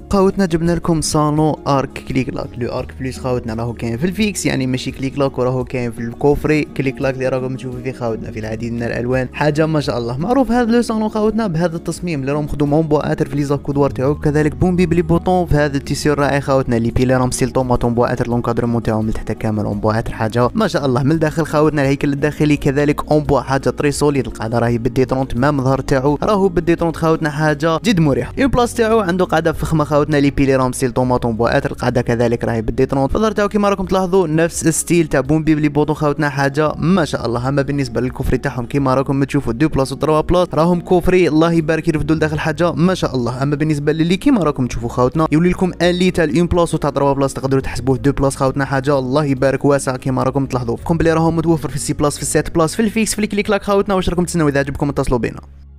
خاوتنا جبنا لكم صالون ارك كليك لاك. لو ارك بليس خاوتنا راهو كاين في الفيكس، يعني ماشي كليك لاك، وراهو كاين في الكوفري كليك لاك اللي راكم تشوفوا فيه خاوتنا في العديد من الالوان. حاجه ما شاء الله. معروف هذا لو صالون خاوتنا بهذا التصميم اللي راهم مخدوم اون بواتر في لي زاكودوار تاعو، كذلك بومبي بلي بوطون في هذا التيسير الرائع خاوتنا. لي بيلي راهم ستيل طوماط اون بواتر، لونكادرمون تاعهم من تحت كامل اون بواتر، حاجه ما شاء الله. من الداخل خاوتنا الهيكل الداخلي كذلك اون بوا، حاجه طري سوليد. القاعده راهي بالديترون، تمام الظهر تاعو راهو بالديترون خاوتنا، حاجه جد مريحه. البلاص تاعو عنده قاعده فخمه خاوتنا، لي بيلي راهم ستيل طوماطون بواتر. القاعده كذلك راهي بالديترون. الظهر تاعو كيما راكم تلاحظوا نفس ستيل تاع بومبي بلي بوطون خاوتنا، حاجه ما شاء الله. اما بالنسبه للكفري تاعهم كيما راكم تشوفوا 2 بلاص و 3 بلاص راهم كفري الله يبارك يرفدوا لداخل، حاجه ما شاء الله. اما بالنسبه للي كيما راكم تشوفوا خاوتنا يولي لكم ان لي تاع 1 بلاص و 3 بلاص، تقدروا تحسبوه 2 بلاص خاوتنا، حاجه الله يبارك واسع كيما راكم تلاحظوا. كومبلي راهو متوفر في 6 بلاص، في 7 بلاص، في الفيكس، في الكليك لاك خاوتنا. واش راكم تسناو؟ اذا عجبكم اتصلوا بينا.